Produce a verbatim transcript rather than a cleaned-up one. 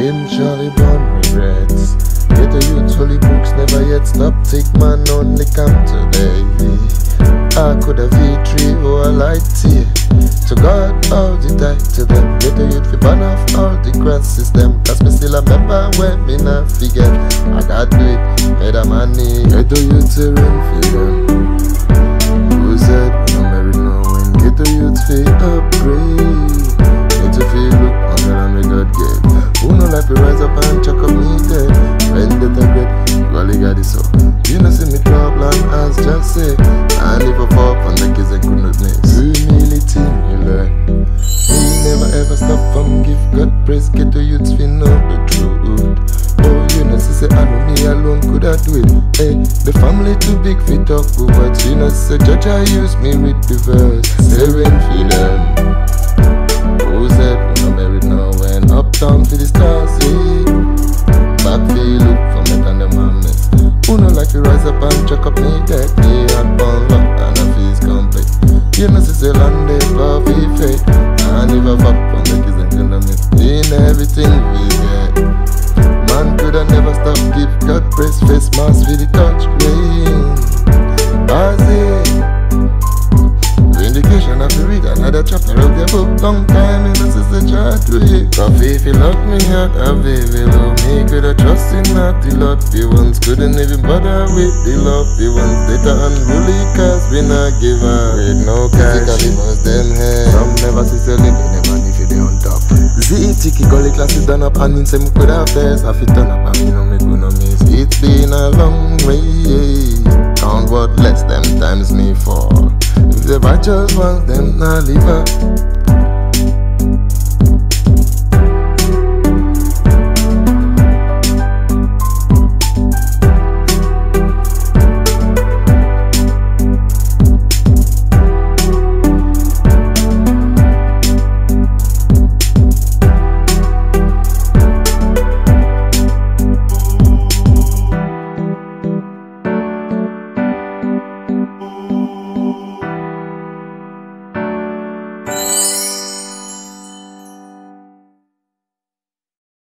him surely born regrets. Get the youth holy books never yet stop. Take man only come today. I could have eat three or a light tea. To God all the time to them. Get the youth fi burn off all the grass system. Cause me still a member when me not forget. I got do it, made a money. Get the youth to run for them. Who said we no married no one? Get the youth fi upgrade. Need to feel look under and we God get. Who no like to rise up and chuck up me dead. When that I get, you only got it so. You know see me problem as just say. And if I fall on the kids I couldn't miss. Humility you learn. We never ever stop from give God praise. Get the youths fi know the truth. Oh you know see say I know me alone could I do it. Hey, the family too big fi talk but you know say judge I use me with the verse. Seven fi learn. Who said we no married now when uptown for the stars see. Back fi look for me and them a mess. Who no like to rise up and check up me dead. Me had born luck and a fees complete. You know see say land they love fi fate. And if I fuck from the kids and kill them in everything we get. Man coulda never stop give God praise. Face mask for the touch rain. As it vindication of the read another chapter of the book. Long time in the sister try to hit. Coffee if you lock me out of it, love me. Coulda trust in not the lucky ones. Couldn't even bother with the lovely ones. They turn unruly cause we not give up. With no cash, physically bust them head. Some never see selling, they never if they on top. Z Tiki gully classes done up and in say me coulda best. Have it done up and me no me gonna miss. It's been a long way. Count what less them times me fall. If the righteous ones them not live up.